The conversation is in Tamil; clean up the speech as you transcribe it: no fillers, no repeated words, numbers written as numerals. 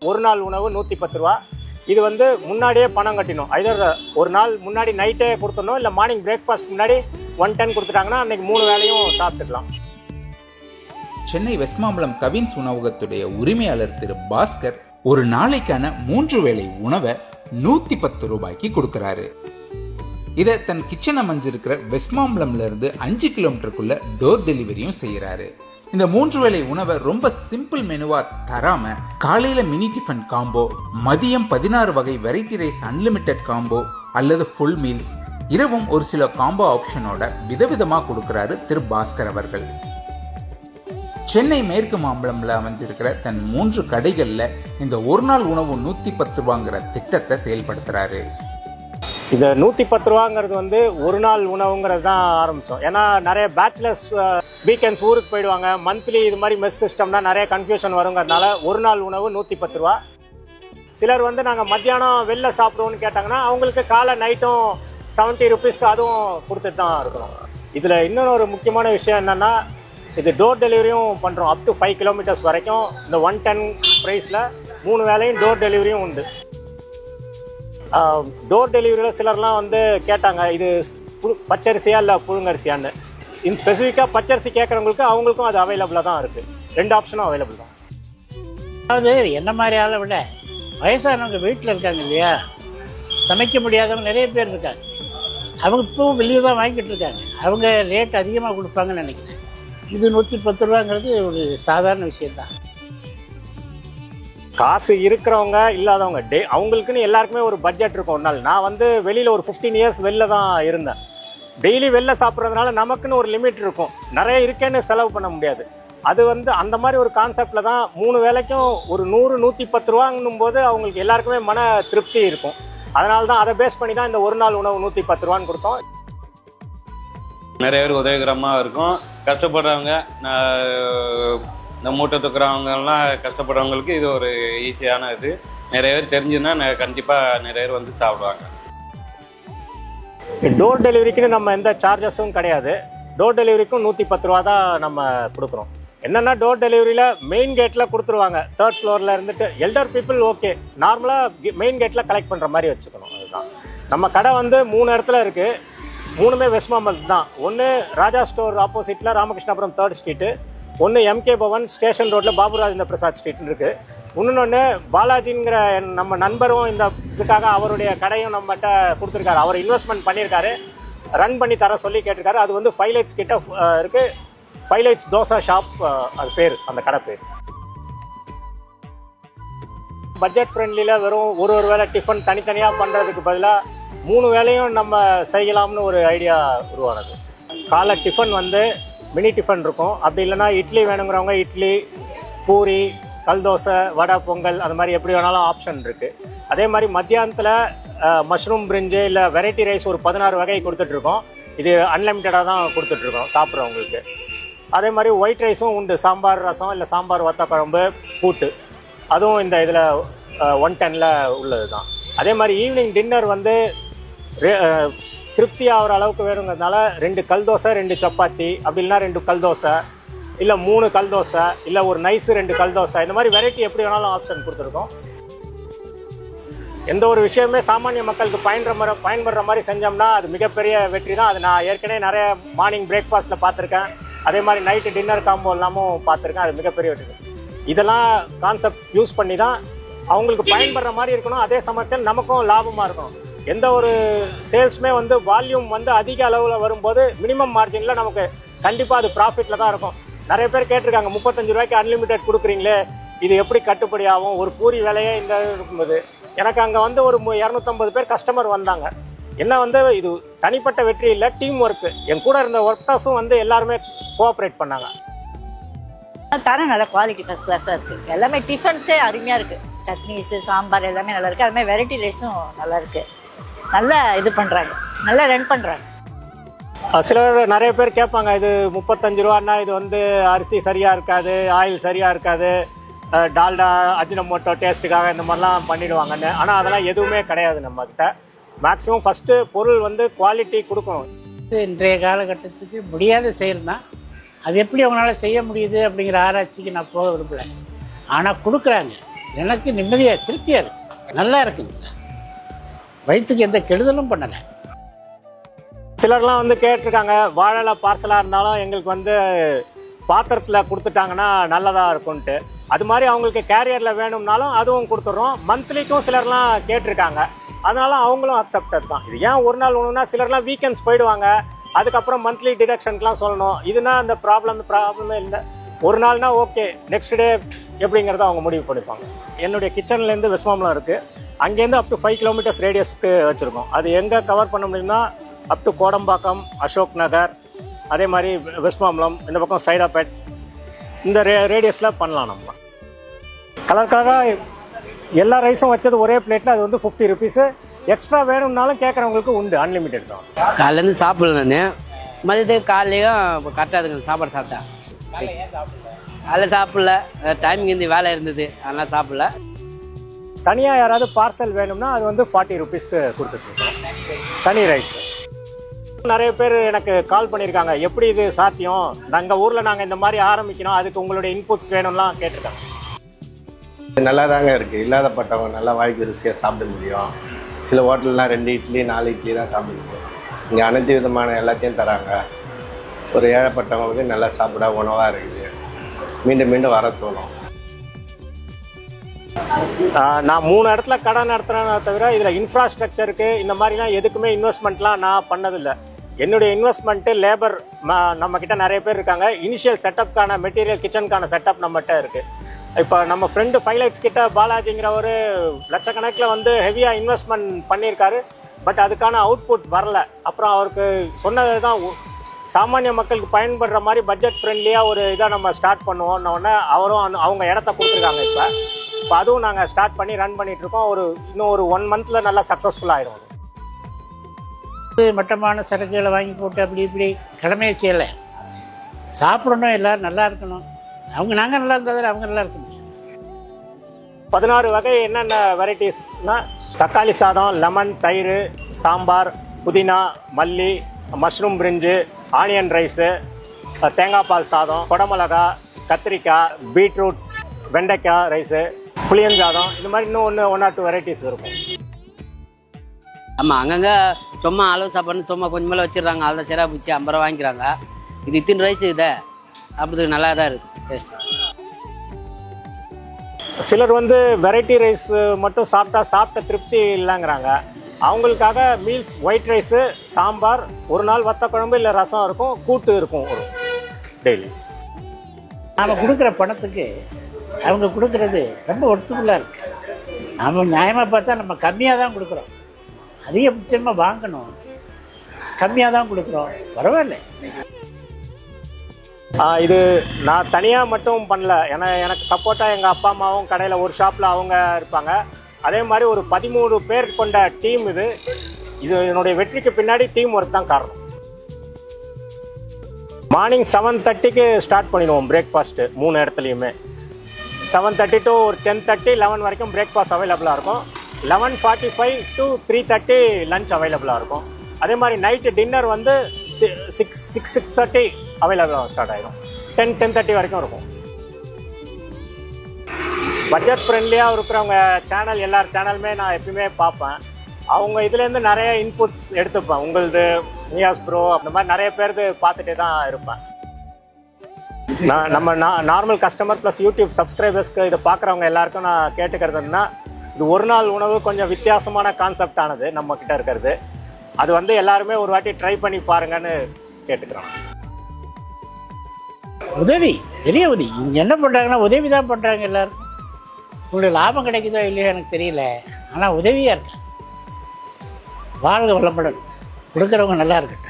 ஒரு நாள் உணவு 110 ரூபா. இது வந்து முன்னாடியே பணம் கட்டினோம். ஐதர் ஒரு நாள் முன்னாடி நைட்டே கொடுத்துடணும், இல்லை மார்னிங் பிரேக்ஃபாஸ்ட் முன்னாடி 110 கொடுத்துட்டாங்கன்னா அன்றைக்கி 3 வேளையும் சாப்பிட்டுக்கலாம். சென்னை வெஸ்ட் மாம்பலம் கவின்ஸ் உணவகத்துடைய உரிமையாளர் திரு பாஸ்கர் ஒரு நாளைக்கான 3 வேளை உணவை 110 ரூபாய்க்கு கொடுக்கறாரு. இதை தன் கிச்சன் அமைஞ்சிருக்கிற வெஸ்ட் மாம்பலம்ல இருந்து 5 கிலோமீட்டருக்குள்ள டோர் டெலிவரியும் செய்யறாரு. இந்த 3 வேளை உணவை ரொம்ப சிம்பிள் மெனுவா தராம காலையில மினி டிஃபன் காம்போ, மதியம் 16 வகை வெரைட்டி ரைஸ் அன்லிமிட்டெட் காம்போ அல்லது ஃபுல் மீல்ஸ், இரவும் ஒரு சில காம்போ ஆப்ஷனோட விதவிதமா கொடுக்கறாரு திரு பாஸ்கர் அவர்கள். சென்னை மேற்கு மாம்பலம்ல அமைஞ்சிருக்கிற தன் 3 கடைகள்ல இந்த ஒரு நாள் உணவு 110 ரூபாங்கிற திட்டத்தை செயல்படுத்துறாரு. இந்த 110 ரூபாங்கிறது வந்து ஒரு நாள் உணவுங்கிறது தான் ஆரம்பித்தோம். ஏன்னா நிறைய பேச்சுலர்ஸ் வீக்கெண்ட்ஸ் ஊருக்கு போயிடுவாங்க, மந்த்லி இது மாதிரி மெஸ் சிஸ்டம்னா நிறைய கன்ஃபியூஷன் வருங்கிறதுனால ஒரு நாள் உணவு 110 ரூபா. சிலர் வந்து நாங்கள் மத்தியானம் வெளில சாப்பிடுவோன்னு கேட்டாங்கன்னா அவங்களுக்கு காலை நைட்டும் 70 ருபீஸ்க்கு அதுவும் கொடுத்துட்டு தான் இருக்கிறோம். இதில் இன்னொரு முக்கியமான விஷயம் என்னென்னா, இது டோர் டெலிவரியும் பண்ணுறோம். அப் டு 5 கிலோமீட்டர்ஸ் வரைக்கும் இந்த 110 ப்ரைஸில் 3 வேளையும் டோர் டெலிவரியும் உண்டு. டோர் டெலிவரியில் சிலர்லாம் வந்து கேட்டாங்க, இது பச்சரிசியா இல்லை புழுங்கரிசியான்னு. இன் ஸ்பெசிஃபிக்காக பச்சரிசி கேட்குறவங்களுக்கு அவங்களுக்கும் அது அவைலபிளாக தான் இருக்குது. 2 ஆப்ஷனும் அவைலபிள் தான். அதாவது என்ன மாதிரி ஆளை விட வயசானவங்க வீட்டில் இருக்காங்க இல்லையா, சமைக்க முடியாதவங்க நிறைய பேர் இருக்காங்க. அவங்க இப்போவும் வெளியே தான் வாங்கிட்டு இருக்காங்க. அவங்க ரேட் அதிகமாக கொடுப்பாங்கன்னு நினைக்கிறேன். இது 110 ரூபாங்கிறது ஒரு சாதாரண விஷயம்தான். காசு இருக்கிறவங்க இல்லாதவங்க அவங்களுக்குன்னு எல்லாருக்குமே ஒரு பட்ஜெட் இருக்கும். ஒரு நாள் நான் வந்து வெளியில் ஒரு 15 இயர்ஸ் வெளில தான் இருந்தேன். டெய்லி வெளில சாப்பிட்றதுனால நமக்குன்னு ஒரு லிமிட் இருக்கும். நிறைய இருக்கேன்னு செலவு பண்ண முடியாது. அது வந்து அந்த மாதிரி ஒரு கான்செப்டில் தான் 3 வேளைக்கும் ஒரு 100-110 ரூபாங்கும் போது அவங்களுக்கு எல்லாருக்குமே மன திருப்தி இருக்கும். அதனால தான் அதை பேஸ் பண்ணி தான் இந்த ஒரு நாள் உணவு 110 ரூபான்னு கொடுத்தோம். நிறைய பேர் உதவிகரமாக இருக்கும். கஷ்டப்படுறவங்க, இந்த மூட்டை தூக்குறவங்கலாம் கஷ்டப்படுறவங்களுக்கு இது ஒரு ஈஸியான இது. நிறைய பேர் தெரிஞ்சுன்னா கண்டிப்பாக நிறைய பேர் வந்து சாப்பிடுவாங்க. டோர் டெலிவரிக்குன்னு நம்ம எந்த சார்ஜஸும் கிடையாது. டோர் டெலிவரிக்கும் 110 ரூபா தான் நம்ம கொடுக்குறோம். என்னென்னா டோர் டெலிவரியில் மெயின் கேட்டில் கொடுத்துருவாங்க. 3rd ஃப்ளோரில் இருந்துட்டு எல்டர் பீப்புள் ஓகே, நார்மலாக மெயின் கேட்டில் கலெக்ட் பண்ணுற மாதிரி வச்சுக்கணும். அதுதான் நம்ம கடை வந்து 3 இடத்துல இருக்குது. 3மே வெஸ்ட் மாம்பலம் தான். ஒன்று ராஜா ஸ்டோர் ஆப்போசிட்டில் ராமகிருஷ்ணாபுரம் 3rd ஸ்ட்ரீட்டு, ஒன்று MK பவன் ஸ்டேஷன் ரோட்டில் பாபு ராஜேந்திர பிரசாத் ஸ்ட்ரீட்னு இருக்குது. இன்னொன்று பாலாஜிங்கிற நம்ம நண்பரும் இந்த இதுக்காக அவருடைய கடையும் நம்மகிட்ட கொடுத்துருக்காரு. அவர் இன்வெஸ்ட்மெண்ட் பண்ணியிருக்காரு, ரன் பண்ணி தர சொல்லி கேட்டிருக்காரு. அது வந்து 5 லைட்ஸ் கிட்ட இருக்குது. 5 லைட்ஸ் தோசை ஷாப் அது பேர், அந்த கடை பேர். பட்ஜெட் ஃப்ரெண்ட்லியில் வெறும் ஒரு வேளை டிஃபன் தனித்தனியாக பண்ணுறதுக்கு பதிலாக 3 வேளையும் நம்ம செய்யலாம்னு ஒரு ஐடியா உருவானது. காலை டிஃபன் வந்து மினி டிஃபன் இருக்கும். அப்படி இல்லைனா இட்லி வேணுங்கிறவங்க இட்லி, பூரி, கல் தோசை, வடை, பொங்கல் அது மாதிரி எப்படி வேணாலும் ஆப்ஷன் இருக்குது. அதே மாதிரி மத்தியானத்தில் மஷ்ரூம் பிரிஞ்சு இல்லை வெரைட்டி ரைஸ் ஒரு 16 வகை கொடுத்துட்ருக்கோம். இது அன்லிமிட்டடாக தான் கொடுத்துட்ருக்கோம் சாப்பிட்றவங்களுக்கு. அதே மாதிரி ஒயிட் ரைஸும் உண்டு. சாம்பார் ரசம் இல்லை சாம்பார் வத்த குழம்பு கூட்டு, அதுவும் இந்த இதில் 110ல் உள்ளது தான். அதே மாதிரி ஈவினிங் டின்னர் வந்து திருப்தி ஆகிற அளவுக்கு வேணுங்கிறதுனால 2 கல் தோசை, 2 சப்பாத்தி, அப்படி இல்லைனா 2 கல் தோசை, இல்லை 3 கல் தோசை, இல்லை ஒரு நைஸு 2 கல் தோசை, இந்த மாதிரி வெரைட்டி எப்படி வேணாலும் ஆப்ஷன் கொடுத்துருக்கோம். எந்த ஒரு விஷயமே சாமானிய மக்களுக்கு பயன்படுற மாதிரி செஞ்சோம்னா அது மிகப்பெரிய வெற்றி தான். அது நான் ஏற்கனவே நிறைய மார்னிங் பிரேக்ஃபாஸ்ட்டில் பார்த்துருக்கேன். அதே மாதிரி நைட்டு டின்னர் காம்போ எல்லாமும் பார்த்துருக்கேன். அது மிகப்பெரிய வெற்றி. இதெல்லாம் கான்செப்ட் யூஸ் பண்ணி தான் அவங்களுக்கு பயன்படுற மாதிரி இருக்கணும். அதே சமயத்தில் நமக்கும் லாபமாக இருக்கணும். எந்த ஒரு சேல்ஸுமே வந்து வால்யூம் வந்து அதிக அளவில் வரும்போது மினிமம் மார்ஜினில் நமக்கு கண்டிப்பாக அது ப்ராஃபிட்டில் தான் இருக்கும். நிறைய பேர் கேட்டிருக்காங்க, 35 ரூபாய்க்கு அன்லிமிட்டெட் கொடுக்குறீங்களே, இது எப்படி கட்டுப்படி ஆகும்? ஒரு பூரி விலையே இந்த இருக்கும்போது எனக்கு அங்கே வந்து ஒரு 250 பேர் கஸ்டமர் வந்தாங்க. என்ன வந்து இது தனிப்பட்ட வெற்றி இல்லை, டீம் ஒர்க்கு. என் கூட இருந்த ஒர்க்கர்ஸும் வந்து எல்லாருமே கோஆப்ரேட் பண்ணாங்க. தரம் நல்ல குவாலிட்டி ஃபர்ஸ்ட் கிளாஸாக இருக்குது. எல்லாமே டிஃபன்ஸே அருமையாக இருக்குது. சட்னிஸு, சாம்பார் எல்லாமே நல்லா இருக்குது. அதுமாதிரி வெரைட்டி ரைஸும் நல்லா இருக்குது. நல்லா இது பண்ணுறாங்க, நல்லா ரன் பண்ணுறாங்க. சிலர் நிறைய பேர் கேட்பாங்க, இது 35 ரூபான்னா இது வந்து அரிசி சரியாக இருக்காது, ஆயில் சரியாக இருக்காது, டால்டா அஜினமோட்டோ டேஸ்ட்டுக்காக இந்த மாதிரிலாம் பண்ணிடுவாங்கன்னு. ஆனால் அதெல்லாம் எதுவுமே கிடையாது. நம்மக்கிட்ட மேக்ஸிமம் ஃபஸ்ட்டு பொருள் வந்து குவாலிட்டி கொடுக்கணும். இன்றைய காலகட்டத்துக்கு முடியாத செயல்னா அது எப்படி அவங்களால செய்ய முடியுது அப்படிங்கிற ஆராய்ச்சிக்கு நான் போக விரும்பலை. ஆனால் கொடுக்குறாங்க. எனக்கு நிம்மதியாக திருப்தியாக இருக்குது, நல்லா இருக்குங்க. வயிற்றுக்கு எந்த கெடுதலும் பண்ணலை. சிலர்லாம் வந்து கேட்டிருக்காங்க, வாழை பார்சலாக இருந்தாலும் எங்களுக்கு வந்து பாத்திரத்தில் கொடுத்துட்டாங்கன்னா நல்லதாக இருக்கும்ன்ட்டு. அது மாதிரி அவங்களுக்கு கேரியரில் வேணும்னாலும் அதுவும் கொடுத்துட்றோம். மந்த்லிக்கும் சிலர்லாம் கேட்டிருக்காங்க, அதனால அவங்களும் அக்செப்டட் தான். இது ஏன் ஒரு நாள் ஒன்றுனா சிலர்லாம் வீக்கெண்ட்ஸ் போயிடுவாங்க, அதுக்கப்புறம் மந்த்லி டிடக்ஷனுக்குலாம் சொல்லணும். இதுனா அந்த ப்ராப்ளமே இல்லை. ஒரு நாள்னா ஓகே, நெக்ஸ்ட் டே எப்படிங்கிறத அவங்க முடிவு பண்ணிப்பாங்க. என்னுடைய கிச்சன்லேருந்து வெஸ்ட்மாம்பலம் இருக்குது, அங்கேருந்து அப் டு 5 கிலோமீட்டர்ஸ் ரேடியஸ்க்கு வச்சுருக்கோம். அது எங்கே கவர் பண்ண முடியும்னா அப் டு கோடம்பாக்கம், அசோக் நகர், அதே மாதிரி வெஸ்ட்மாம்பலம், இந்த பக்கம் சைதாப்பேட், இந்த ரேடியஸில் பண்ணலாம். நம்ம கலர் கலராக எல்லா ரைஸும் வச்சது ஒரே பிளேட்டில், அது வந்து 50 ருபீஸு. எக்ஸ்ட்ரா வேணும்னாலும் கேட்குறவங்களுக்கு உண்டு, அன்லிமிட்டெட் தான். காலையிலேருந்து சாப்பிடல நான், மதியத்துக்கு காலையிலையும் இப்போ கரெக்டாக இருக்குங்க சாப்பாடு சாப்பிட்டா. காலையில் சாப்பிடல, டைமிங் இருந்து வேலை இருந்தது, அதெல்லாம் சாப்பிடல. தனியாக யாராவது பார்சல் வேணும்னா அது வந்து 40 ருபீஸ்க்கு கொடுத்துட்ருக்கோம், தனி ரைஸ். நிறைய பேர் எனக்கு கால் பண்ணியிருக்காங்க, எப்படி இது சாத்தியம், எங்கள் ஊரில் நாங்கள் இந்த மாதிரி ஆரம்பிக்கணும், அதுக்கு உங்களுடைய இன்புட்ஸ் வேணும்லாம் கேட்டிருக்காங்க. நல்லா தாங்க இருக்குது. இல்லாதப்பட்டவங்க நல்லா வாய்க்கு ருசியாக சாப்பிட முடியும். சில ஹோட்டல்லாம் 2 இட்லி 4 இட்லி தான் சாப்பிட முடியும். இங்கே அனைத்து விதமான எல்லாத்தையும் தராங்க. ஒரு ஏழைப்பட்டவங்களுக்கு நல்லா சாப்பிட உணவாக இருக்குது, மீண்டும் மீண்டும் வர தோணும். நான் 3 இடத்துல கடை நடத்துகிறேன்னு தவிர இதில் இன்ஃப்ராஸ்ட்ரக்சருக்கு இந்த மாதிரிலாம் எதுக்குமே இன்வெஸ்ட்மெண்ட்லாம் நான் பண்ணதில்லை. என்னுடைய இன்வெஸ்ட்மெண்ட்டு லேபர், நம்மக்கிட்ட நிறைய பேர் இருக்காங்க. இனிஷியல் செட்டப்க்கான மெட்டீரியல், கிச்சனுக்கான செட்டப் நம்மகிட்ட இருக்குது. இப்போ நம்ம ஃப்ரெண்டு ஃபைலைட்ஸ் கிட்ட பாலாஜிங்கிற ஒரு லட்சக்கணக்கில் வந்து ஹெவியாக இன்வெஸ்ட்மெண்ட் பண்ணியிருக்காரு. பட் அதுக்கான அவுட்புட் வரல. அப்புறம் அவருக்கு சொன்னது தான், சாமானிய மக்களுக்கு பயன்படுற மாதிரி பட்ஜெட் ஃப்ரெண்ட்லியாக ஒரு இதாக நம்ம ஸ்டார்ட் பண்ணுவோம்னோடனே அவரும் அவங்க இடத்த கொடுத்துருக்காங்க. இப்போ அதுவும் நாங்கள் ஸ்டார்ட் பண்ணி ரன் பண்ணிகிட்ருக்கோம். இன்னும் ஒரு 1 மந்தில் நல்லா சக்ஸஸ்ஃபுல்லாக ஆகிடும். மட்டமான சரக்குகளை வாங்கி போட்டு அப்படி இப்படி கடமையை செய்யலை. சாப்பிடணும், எல்லோரும் நல்லா இருக்கணும். நாங்கள் நல்லா இருந்தால் அவங்க நல்லா இருக்கணும். 16 வகை என்னென்ன வெரைட்டிஸ்னால் தக்காளி சாதம், லெமன், தயிர், சாம்பார், புதினா, மல்லி, மஷ்ரூம் பிரிஞ்சு, ஆனியன் ரைஸு, தேங்காய் பால் சாதம், குடமிளகா, கத்திரிக்காய், பீட்ரூட், வெண்டைக்காய் ரைஸு, புளியஞ்சாதம், இந்த மாதிரி இன்னும் 1 or 2 வெரைட்டிஸ் இருக்கும். ஆமாம், அங்கங்கே சும்மா அளவு சாப்பாடுன்னு சும்மா கொஞ்சம் மேலே வச்சிடுறாங்க. அதில் சிறா பிடிச்சி 50 ரூபா வாங்கிக்கிறாங்க. இது இத்தனை ரைஸ் இதை சாப்பிட்றதுக்கு நல்லா தான் இருக்குது டேஸ்ட். சிலர் வந்து வெரைட்டி ரைஸ் மட்டும் சாப்பிட்ட திருப்தி இல்லைங்கிறாங்க. அவங்களுக்காக மீல்ஸ் ஒயிட் ரைஸு, சாம்பார், ஒரு நாள் வத்த குழம்பு இல்லை ரசம் இருக்கும், கூட்டு இருக்கும் ஒரு டெய்லி. நாம் கொடுக்குற பணத்துக்கு அவங்க கொடுக்குறது ரொம்ப ஒர்த்துஃபுல்லாக இருக்குது. நம்ம நியாயமாக பார்த்தா நம்ம கம்மியாக தான் கொடுக்குறோம், அதிகபட்சமாக வாங்கணும், கம்மியாக தான் கொடுக்குறோம், பரவாயில்ல. இது நான் தனியாக மட்டும் பண்ணல, ஏன்னா எனக்கு சப்போர்ட்டாக எங்கள் அப்பா அம்மாவும் கடையில் ஒரு ஷாப்பில் அவங்க இருப்பாங்க. அதே மாதிரி ஒரு 13 பேர் கொண்ட டீம் இது. என்னுடைய வெற்றிக்கு பின்னாடி டீம் ஒர்க் தான் காரணம். மார்னிங் 7:30க்கு ஸ்டார்ட் பண்ணிடுவோம் பிரேக்ஃபாஸ்ட்டு 3 இடத்துலையுமே. 7:30 to 10:30, 11 வரைக்கும் பிரேக்ஃபாஸ்ட் அவைலபிளாக இருக்கும். 11:45 to 3:30 லஞ்ச் அவைலபிளாக இருக்கும். அதே மாதிரி நைட்டு டின்னர் வந்து 6:30 அவைலபிளாக ஸ்டார்ட் ஆகிடும். 10:30 வரைக்கும் இருக்கும். பட்ஜெட் ஃப்ரெண்ட்லியாக இருக்கிறவங்க சேனல், எல்லார் சேனலுமே நான் எப்பயுமே பார்ப்பேன். அவங்க இதுலேருந்து நிறைய இன்புட்ஸ் எடுத்துப்பேன். உங்களது, நியாஸ் ப்ரோ, அந்த மாதிரி நிறைய பேருக்கு பார்த்துட்டே தான் இருப்பேன். நம்ம நார்மல் கஸ்டமர் ப்ளஸ் யூடியூப் சப்ஸ்கிரைபர்ஸ்க்கு இதை பார்க்குறவங்க எல்லாருக்கும் நான் கேட்டுக்கிறதுன்னா, இது ஒரு நாள் உணவு கொஞ்சம் வித்தியாசமான கான்செப்ட் ஆனது நம்மக்கிட்ட இருக்கிறது. அது வந்து எல்லாருமே ஒரு வாட்டி ட்ரை பண்ணி பாருங்கன்னு கேட்டுக்கிறோம். உதவி, பெரிய உதவி. இங்கே என்ன பண்ணுறாங்கன்னா உதவி தான் பண்ணுறாங்க எல்லோரும். உங்களுக்கு லாபம் கிடைக்குதோ இல்லையோ எனக்கு தெரியல, ஆனால் உதவியாக இருக்கு. வாழ்க வளமுடன். கொடுக்குறவங்க நல்லா இருக்கட்டும்.